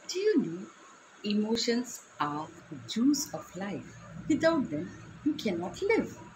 Do you know emotions are the juice of life? Without them, you cannot live.